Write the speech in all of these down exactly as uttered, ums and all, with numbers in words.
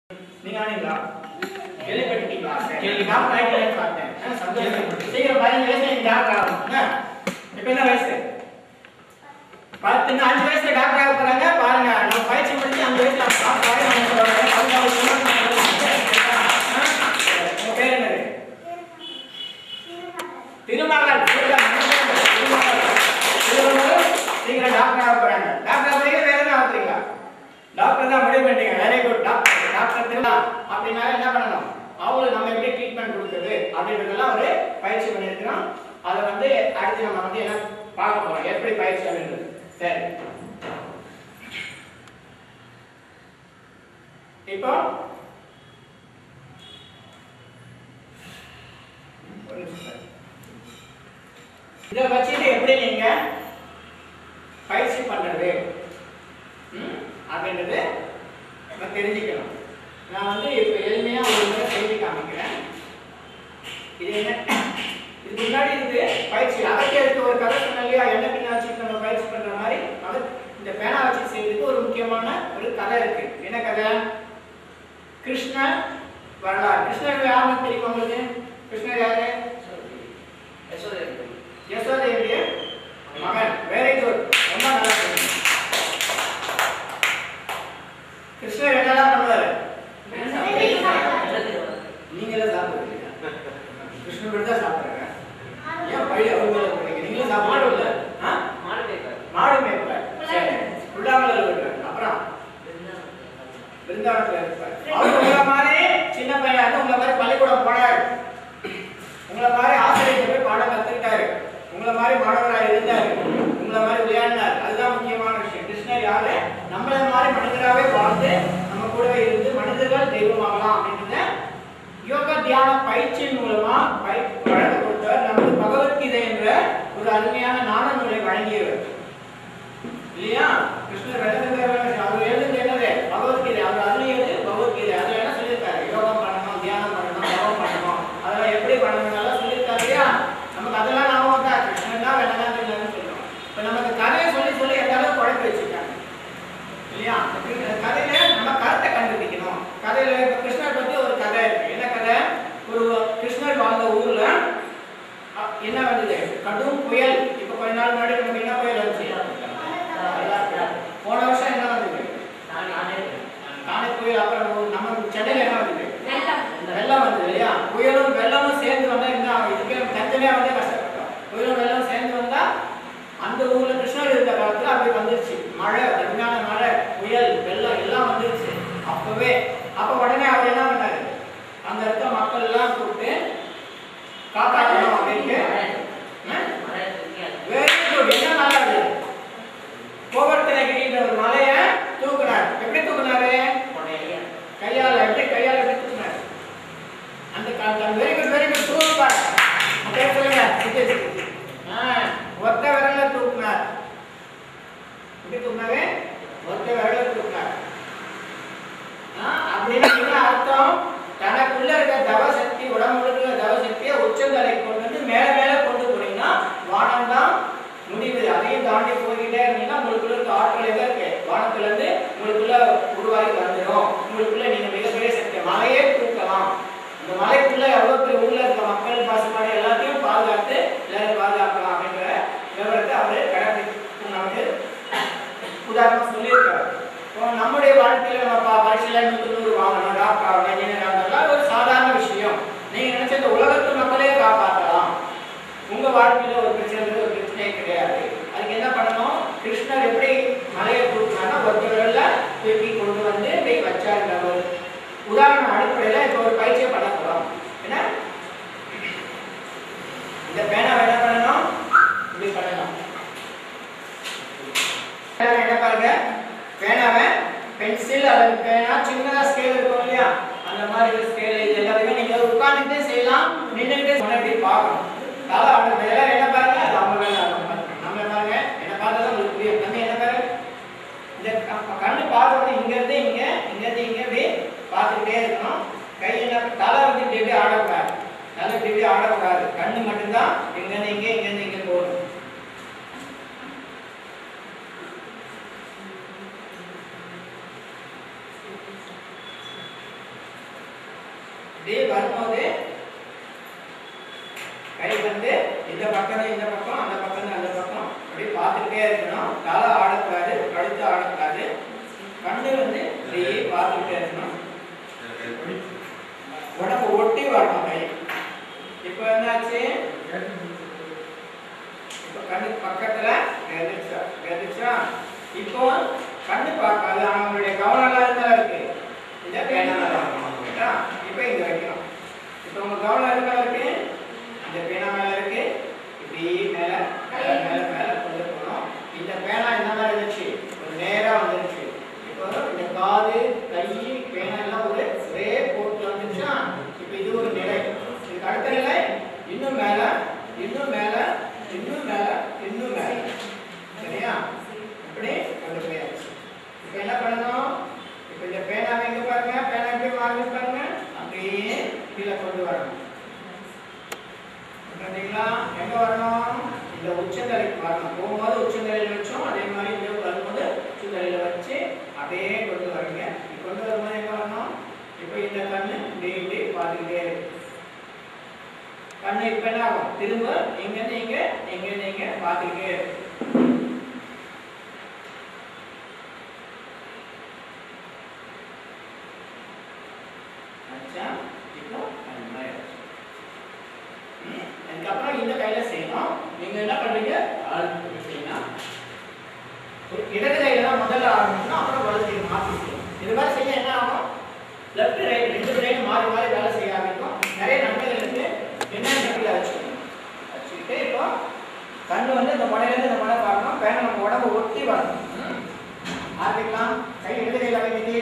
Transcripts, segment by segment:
நீங்க ஆனீங்களா? கேள்விப்பட்டீங்களா? கேள்வி டாக்டர் ஆயிட்டேன்னு பார்த்தேன். சந்தோஷம். சீக்கிரம் பதினஞ்சு வயசுல நீங்க டாக்டர் ஆகணும். இப்போ என்ன வயசு? பத்து அஞ்சு வயசுல டாக்டர் ஆக போறாங்க. பாருங்க, நம்ம பயிற்சி முடிச்சு அஞ்சு வயசுல டாக்டர் ஆகி நம்ம சொல்றாங்க. உங்க பேர் என்னது? திருமகள். திருமகள். திருமகள் சீக்கிரம் டாக்டர் ஆக போறாங்க. டாக்டர் ஆக வேற என்ன ஆகுறீங்களா? டாக்டர் தான் முடிவு பண்ணிட்டீங்க. Very good. டாக்டர் டாக்டர் திருமணா அப்படின்னா என்ன பண்ணணும்? அவங்களுக்கு நம்ம எப்படி ட்ரீட்மெண்ட் கொடுக்குறது அப்படின்றதெல்லாம் ஒரு பயிற்சி பண்ணியிருக்கிறோம். அதை வந்து அடுத்து நம்ம வந்து என்ன பார்க்க போறோம், எப்படி பயிற்சி அப்படின்றது. சரி, இப்போ இதை வச்சுட்டு எப்படி நீங்க பயிற்சி பண்றது அப்படின்றது நம்ம தெரிஞ்சுக்கணும். நான் வந்து இப்போ எளிமையா ஒரு முறை செய்தி காமிக்கிறேன். இது என்ன, இதுக்கு முன்னாடி இது பயிற்சி அதற்கே இருக்கு. ஒரு கதை சொன்ன இல்லையா, என்ன பின்ன வச்சு நம்ம பயிற்சி பண்ற மாதிரி அது இந்த பேனா வச்சு செய்யறதுக்கு ஒரு முக்கியமான ஒரு கதை இருக்கு. என்ன கதை? கிருஷ்ணர் வரலாறு. கிருஷ்ணர் யாருன்னு தெரியும் உங்களுக்கு? கிருஷ்ணர் யாரு? யசோதேவிய மகன். வெரி குட், ரொம்ப நல்லா சொன்னீங்க. கிருஷ்ணர் என்னெல்லாம் பண்ணுவாரு? நீங்களே சாப்பிடுறீங்க. கிருஷ்ணர் தான் சாப்பிடுறாங்க. ஏன் பழி அவங்க நீங்களும் சாப்பிட மாடு மேய்ப்பார். சரி, புல்லாமல இருக்காரு. அப்புறம் பிருந்தாவனத்துல இருப்பார். அவர் உங்களை மாதிரி சின்ன பையன் உங்களை மாதிரி பள்ளிக்கூடம் போனாரு. உங்களை மாதிரி ஆசிரியர் போய் பாடம் கத்துக்கிட்டாரு. உங்களை மாதிரி மாணவராக இருந்தாரு. உங்களை மாதிரி விளையாடினார். அதுதான் முக்கியமான விஷயம். கிருஷ்ணர் யாரு? நம்மள மாதிரி மனிதராகவே வாழ்ந்து நம்ம கூடவே இருந்து மனிதர்கள் தெய்வமாகலாம் அப்படின்றத யோகா தியான பயிற்சியின் மூலமா வழங்க கொடுத்தவர் நமக்கு பகவத்கீதை என்ற ஒரு அருமையான நாண நூலை வழங்கியவர் இல்லையா? கிருஷ்ணர் அவர் எழுதுறது என்னது? பகவத்கீதை. அவர் அருளியது பகவத்கீதை. அதுல என்ன சொல்லியிருக்காரு? யோகம் பண்ணணும், தியானம் பண்ணணும், தவம் பண்ணணும், அதெல்லாம் எப்படி பண்ணணும் சொல்லியிருக்காரு இல்லையா? நமக்கு அதெல்லாம் நாம தான் கிருஷ்ணன் தான் வேணாம் இல்லைன்னு சொல்றோம். இப்ப நமக்கு கதையை சொல்லி சொல்லி எந்த அளவுக்கு குழப்பி வச்சிருக்காங்க இல்லையா? கதையில நம்ம கருத்தை கண்டுபிடிக்கணும். கதையில இப்ப கிருஷ்ணர் பத்தி ஒரு கதை இருக்கு. என்ன கதை? ஒரு கிருஷ்ணர் வாழ்ந்த ஊர்ல என்ன வந்தது? கடும் புயல். இப்ப கொஞ்ச நாள் முன்னாடி நமக்கு என்ன புயல் வந்துச்சு? போன வருஷம் என்ன வந்தது? தானே புயல். அப்புறம் நம்ம சென்னையில என்ன வந்தது? வெள்ளம் வந்தது இல்லையா? புயலும் வெள்ளமும் சேர்ந்து வந்தா என்ன இதுக்கு தனித்தனியா வந்து கஷ்டப்பட்டோம். புயலும் வெள்ளமும் சேர்ந்து வந்தா அந்த ஊர்ல கிருஷ்ணர் இருந்த காலத்துல அப்படி வந்துருச்சு. மழை, கடுமையான மழை, புயல், வெள்ளம் எல்லாம் வந்துருச்சு அப்பவே. அப்ப உடனே அவர் என்ன பண்ணாரு? அந்த இடத்த மக்கள் எல்லாம் கூப்பிட்டு காப்பாற்றணும் அப்படின்னு. வெரி குட், என்ன நல்லா இருக்கு. கோவர்த்தனகிரின்ற ஒரு மலையை தூக்குனார். எப்படி தூக்குனாரு? கையால. எப்படி கையால எப்படி தூக்குனாரு? அந்த very good very good super. பேர் சொல்லுங்க. ஒத்த விரல தூக்குனார். எப்படி தூக்குனாரு? ஒத்த விரல தூக்குனார். அப்படின்னு என்ன அர்த்தம்? தனக்குள்ள இருக்க தவசக்தி, உடம்புல இருக்க தவசக்தியை உச்சந்தலை கொண்டு வந்து மேல மேல கொண்டு போனீங்கன்னா வானம் தான் முடிவு. அதையும் தாண்டி போய்கிட்டே இருந்தீங்கன்னா உங்களுக்குள்ள இருக்க ஆற்றல் எங்க இருக்கு? வானத்துல இருந்து உங்களுக்குள்ள உருவாகி வந்துடும். உங்களுக்குள்ள நீங்க மிகப்பெரிய சக்தி மலையே தூக்கலாம். இந்த மலைக்குள்ள எவ்வளவு பெரிய ஊர்ல இருக்க மக்கள் பாசுபாடு எல்லாத்தையும் பாதுகாத்து எல்லாரும் பாதுகாக்கலாம் அப்படின்ற விவரத்தை அவரு கடைபிடிக்கும் நமக்கு உதாரணம் சொல்லியிருக்காரு. நம்முடைய வாழ்க்கையில நம்ம பரீட்சையில நூறு நூறு வாங்கணும், டாக்டர் ஆகணும், இன்ஜினியர் ஆகணும், ஒரு சாதாரண விஷயம். நீங்க நினைச்ச இந்த உலகத்து மக்களே காப்பாற்றலாம். உங்க வாழ்க்கையில ஒரு பிரச்சனை ஒரு பிரச்சனையே கிடையாது. அதுக்கு என்ன பண்ணணும்? கிருஷ்ணர் எப்படி மலையை தூக்கினா ஒருத்தவர்கள தூக்கி கொண்டு வந்து போய் வச்சாருன்ற ஒரு உதாரண அடிப்படையில இப்ப ஒரு பயிற்சியை பண்ண போறோம். என்ன இந்த பேனாவை என்ன பண்ணணும்? இப்படி பண்ணணும். என்ன பாருங்க, பேனாவை பென்சில் அல்லது பேனா சின்னதா ஸ்கேல் இருக்கும் இல்லையா, அந்த மாதிரி ஸ்கேல் இது எல்லாத்தையுமே நீங்க உட்கார்ந்துட்டே செய்யலாம், நின்றுட்டே முன்னாடி பார்க்கணும். அதாவது அவங்க எல்லாரும் என்ன பாருங்க, அது அவங்க வேலை. நம்ம பாருங்க, என்ன பார்த்தா உங்களுக்கு புரியும். நம்ம என்ன பாருங்க, இந்த கண்ணு பார்க்கறது இங்க இருந்து இங்க, இங்க இருந்து இங்க போய் பார்த்துக்கிட்டே இருக்கணும். கை என்ன தலை வந்து இப்படி ஆடக்கூடாது. தலை இப்படி ஆடக்கூடாது. கண்ணு மட்டும்தான் இங்க இருந்து இங்க, இங்க இருந்து இங்க போகணும். இப்படி வரும்போது கை வந்து இந்த பக்கம் இந்த பக்கம் அந்த பக்கம் அந்த பக்கம் அப்படி பார்த்துட்டே இருக்கணும். தலை ஆடக்கூடாது, கழுத்து ஆடக்கூடாது, கண்ணு வந்து இப்படியே பார்த்துக்கிட்டே இருக்கணும். உடம்பு ஒட்டி வரணும் கை. இப்போ என்னாச்சு, இப்போ கண்ணு பக்கத்துல எதிர்ச்சா எதிர்ச்சா இப்போ கண்ணு பார்க்காது. அவங்களுடைய கவனம் எல்லாம் இருந்தாலும் இருக்கு, இந்த பேனா கேட்டா இப்போ இங்க வைக்கணும். இப்போ உங்க கவனம் இருந்தாலும் இருக்கு, இந்த பேனா மேல இருக்கு, இப்படி மேல மேல மேல மேல கொண்டு போகணும். இந்த பேனா என்ன மாதிரி இருந்துச்சு, ஒரு நேரா வந்துருச்சு. இப்போ இந்த காது கை பேனா எல்லாம் ஒரு ஒரே போட்டு வந்துச்சா, இப்போ இது ஒரு நிலை. இதுக்கு அடுத்த நிலை இன்னும் மேல இன்னும் மேல இன்னும் மேல இன்னும் மேல. சரியா, இப்படி கொண்டு போயாச்சு. இப்போ என்ன பண்ணணும், இப்போ இந்த பேனாவை எங்க பாருங்க, பேனா எப்படி மாறுது பாருங்க, அப்படியே கீழே கொண்டு வரணும். பார்த்தீங்களா, எங்க வரணும், இந்த உச்சந்தலைக்கு வரணும். போகும்போது உச்சந்தலையில வச்சோம், அதே மாதிரி இந்த வரும்போது உச்சந்தலையில வச்சு அப்படியே கொண்டு வரீங்க. கொண்டு வரும்போது எங்க வரணும், இப்போ இந்த கண்ணு இப்படி இப்படி பார்த்துக்கிட்டே இருக்கு. கண்ணு இப்ப என்ன ஆகும், திரும்ப எங்க நீங்க எங்க நீங்க பார்த்துக்கிட்டே இருக்கு. இப்போ அதுக்கப்புறம் இந்த கையில செய்யணும். நீங்க என்ன பண்றீங்க, இடது கையில தான் முதல்ல ஆரம்பிக்கணும், அப்புறம் வலது கை மாற்றி செய்யணும். இது மாதிரி செய்ய என்ன ஆகும், லெஃப்ட் ரைட் ரெண்டு கையும் மாறி மாறி வேலை செய்ய ஆரம்பிக்கும். நிறைய நன்மைகள் இருக்கு. என்ன நன்மைகளை வச்சுக்கணும் வச்சுக்கிட்டு இப்போ கண்ணு வந்து இந்த முனையிலேருந்து இந்த முனை பார்க்கணும். பேனை நம்ம உடம்பு ஒட்டி வரணும். ஆரம்பிக்கலாம். கை இடது கையில் வைக்கிறது,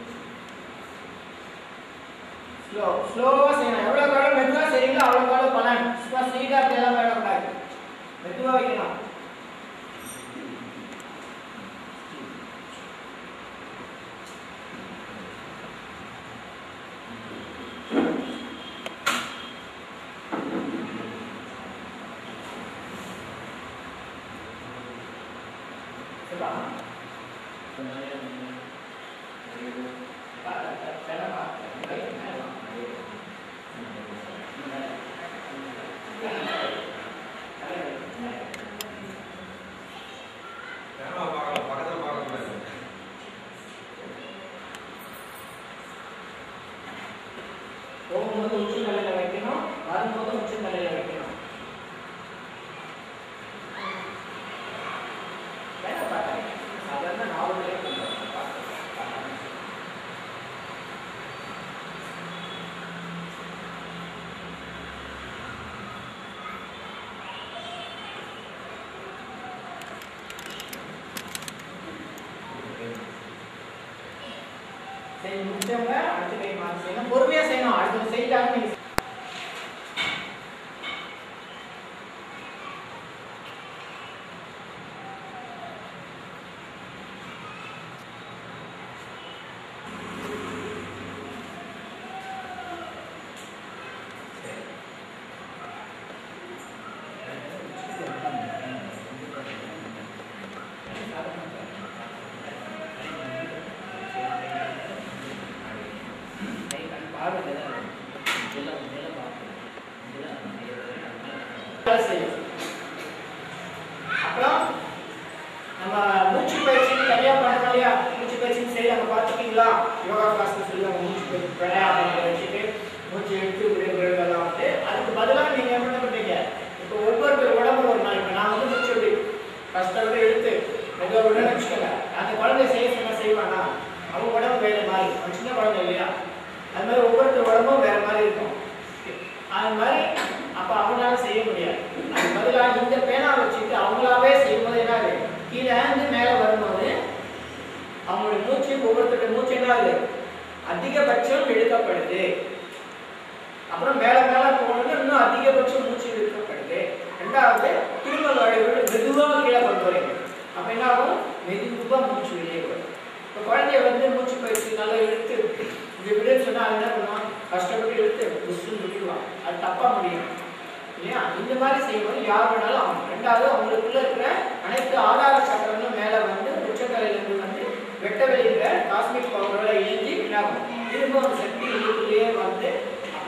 ஸ்லோ ஸ்லோவாக செய்யணும். எவ்வளோ காலம் மெதுவாக செய்யுங்களோ அவ்வளோ காலம் பலன். சும்மா ஸ்பீடாக அப்படியெல்லாம் வேணக்கூடாது, மெதுவாக வைக்கணும். போகும்போது உச்சி தலையில வைக்கணும், வரும்போது உச்சி தலையில வைக்கணும். வேலை பார்த்தாங்க சாதாரண நாவலே சரி முடிச்சவங்க அடுத்த கை மாற்றி செய்யணும். பொறுமையா செய்யணும். அடுத்த செய்தாலும் நீங்க அப்புறம் நம்ம மூச்சு பயிற்சி நிறைய பண்றோம் இல்லையா, மூச்சு பயிற்சி செய்ய நம்ம பார்த்துட்டீங்களா, யோகா கிளாஸ்ல சொல்லுவாங்க மூச்சு பயிற்சி பிராணாயாமம் வச்சுட்டு மூச்சு எடுத்து விடுறதெல்லாம் வந்து அதுக்கு பதிலாக நீங்க என்ன பண்றீங்க, இப்போ ஒவ்வொரு உடம்பு ஒரு நாள் இப்போ நான் வந்து மூச்சு எப்படி கஷ்டப்பட்டு எடுத்து மெதுவாக விட வச்சுக்கோங்க. அந்த குழந்தை செய்ய சொன்னா செய்வானா, அவங்க உடம்பு வேற மாதிரி, அவங்க சின்ன குழந்தை இல்லையா, அது மாதிரி ஒவ்வொருத்தர் உடம்பும் வேற மாதிரி இருக்கும். அது மாதிரி அப்போ அவங்களால செய்ய முடியாது. அது பதிலாக இந்த பேனா வச்சுட்டு அவங்களாவே செய்யும்போது என்ன ஆகுது, கீழே இருந்து மேலே வரும்போது அவங்களுடைய மூச்சு ஒவ்வொருத்தருடைய மூச்சு என்ன ஆகுது, அதிகபட்சம் இழுக்கப்படுது. அப்புறம் மேலே மேலே போகணும்னு இன்னும் அதிகபட்சம் மூச்சு இழுக்கப்படுது. ரெண்டாவது திரும்ப மெதுவாக கீழே கொண்டு வரீங்க. அப்போ என்ன ஆகும், மெதுவாக மூச்சு வெளியே வரும். இப்போ குழந்தைய வந்து மூச்சு பயிற்சி நல்லா இழுத்து இப்படி இப்படின்னு சொன்னால் அது என்ன பண்ணுவான், கஷ்டப்பட்டு இழுத்து புஷ்ஷுன்னு விட்டுருவான். அது தப்பாக முடியும் இல்லையா. இந்த மாதிரி செய்யும்போது யார் வேணாலும் ஆகும். ரெண்டாவது அவங்களுக்குள்ள இருக்கிற அனைத்து ஆதார சக்கரங்களும் மேலே வந்து உச்சக்கலையிலிருந்து வந்து வெட்ட வெளியில காஸ்மிக் பவரோட இணைஞ்சி என்னாகும், திரும்ப அந்த சக்தி உள்ளுக்குள்ளேயே வந்து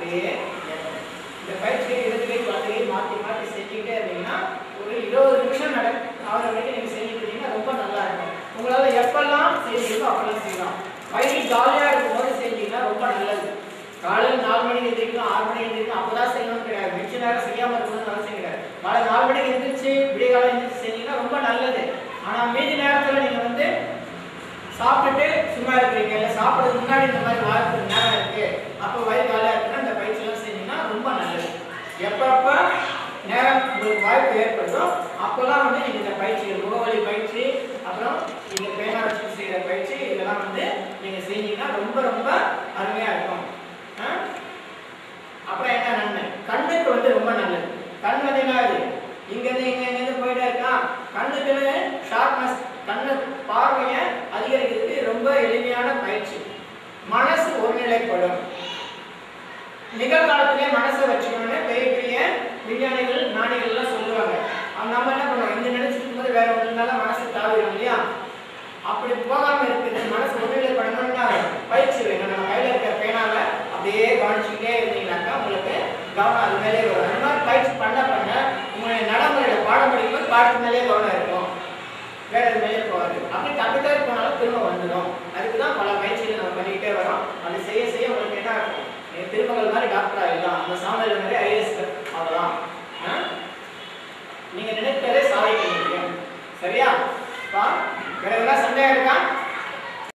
அப்படியே ஏற்றணும். இந்த பயிற்சியை இடது கை வலது கை மாற்றி மாற்றி செஞ்சுக்கிட்டே இருந்தீங்கன்னா ஒரு இருபது நிமிஷம் நட ஆகிற வரைக்கும் நீங்கள் செஞ்சுட்டு இருந்தீங்கன்னா ரொம்ப நல்லா இருக்கும். உங்களால் எப்பெல்லாம் செய்யறீங்களோ அப்பெல்லாம் செய்யலாம். வயிறு ஜாலியாக இருக்கும் போது செஞ்சீங்கன்னா ரொம்ப நல்லது. காலையில் நாலு மணிக்கு எழுந்திரிக்கணும், ஆறு மணிக்கு எழுந்திரிக்கணும், அப்போதான் செய்யணும்னு கிடையாது. மிச்ச நேரம் செய்யாமல் இருக்கணும்னு அவசியம் கிடையாது. காலை நாலு மணிக்கு எழுந்திரிச்சு விடிய காலம் எழுந்திரிச்சு செஞ்சீங்கன்னா ரொம்ப நல்லது. ஆனால் மீதி நேரத்தில் நீங்கள் வந்து சாப்பிட்டுட்டு சும்மா இருக்கிறீங்க, இல்லை சாப்பிட்றதுக்கு முன்னாடி இந்த மாதிரி வாய்ப்பு நேரம் இருக்கு, அப்போ வயிறு காலியாக இருக்குன்னா இந்த பயிற்சியெல்லாம் செஞ்சீங்கன்னா ரொம்ப நல்லது. எப்பப்போ நேரம் உங்களுக்கு வாய்ப்பு ஏற்படுதோ அப்போல்லாம் வந்து நீங்கள் இந்த பயிற்சிகள் முகவலி பயிற்சி, அப்புறம் நீங்கள் பேனா வச்சு செய்கிற பயிற்சி, இதெல்லாம் வந்து நீங்கள் செஞ்சீங்கன்னா ரொம்ப ரொம்ப அருமையாக இருக்கும். அப்புறம் என்ன நன்மை? கண்ணுக்கு வந்து ரொம்ப நல்லது. கண் வந்து என்னது, இங்கேருந்து இங்கே எங்கேருந்து போயிட்டே இருக்கான். கண்ணுக்குன்னு ஷார்ப்னஸ், கண்ணு பார்வையை அதிகரிக்கிறதுக்கு ரொம்ப எளிமையான பயிற்சி. மனசு ஒருநிலைப்படும். நிகழ்காலத்திலே மனசை வச்சுக்கணும்னு பெரிய பெரிய விஞ்ஞானிகள் ஞானிகள்லாம் சொல்லுவாங்க. நம்ம என்ன பண்ணுவோம், இங்க நினைச்சிட்டு போது வேற ஒன்றுனால மனசு தாவிடும் இல்லையா? அப்படி போகாம இருக்குது. மனசு ஒருநிலைப்படணும்னா பயிற்சி வேணும். நம்ம கையில இருக்கிற பேனாவை அப்படியே கவனிச்சுக்கிட்டே இருந்தீங்கன்னாக்கா உங்களுக்கு கவனம் அது மேலே வரும். அந்த மாதிரி பயிற்சி பண்ண பண்ண உங்களுடைய நடைமுறையில பாடம் படிக்கும்போது பாடத்து மேலே கவனம் இருக்கும், வேற எது மேலே போகாது. அப்படி தப்பித்தா போனாலும் திரும்ப வந்துடும். அதுக்கு தான் பல பயிற்சிகளை நம்ம பண்ணிக்கிட்டே வரோம். அது செய்ய செய்ய உங்களுக்கு என்ன இருக்கும், திருமகள் மாதிரி டாக்டர் ஆகிடலாம், அந்த சாமியில் மாதிரி ஐஏஎஸ் ஆகலாம். நீங்க நினைத்ததே சாதிக்க முடியும். சரியா? வேற எதனா சந்தேகம் இருக்கா?